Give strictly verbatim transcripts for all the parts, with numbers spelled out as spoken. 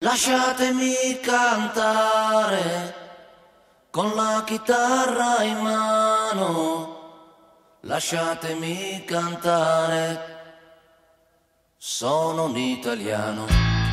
Lasciatemi cantare con la chitarra in mano, lasciatemi cantare, sono un italiano.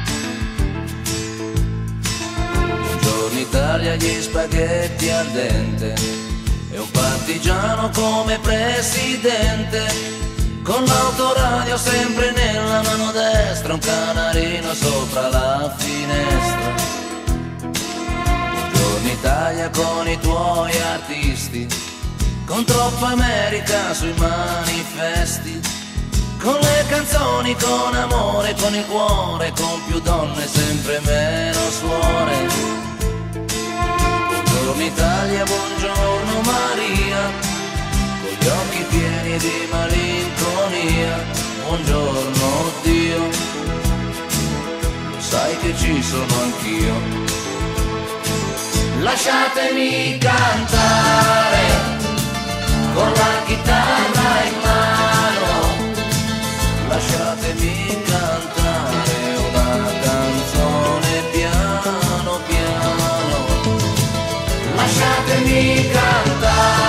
Buongiorno Italia, gli spaghetti al dente e un partigiano come presidente, con l'autoradio sempre nella mano destra, un canarino sopra la finestra. Buongiorno Italia con i tuoi artisti, con troppa America sui manifesti, con le canzoni, con amore, con il cuore, con più donne, sempre meno suore. Buongiorno Italia, buongiorno Maria, con gli occhi pieni di malinconia, buongiorno Dio, lo sai che ci sono anch'io. Lasciatemi cantare con la chitarra in mano, lasciatemi cantare una canzone piano piano, lasciatemi cantare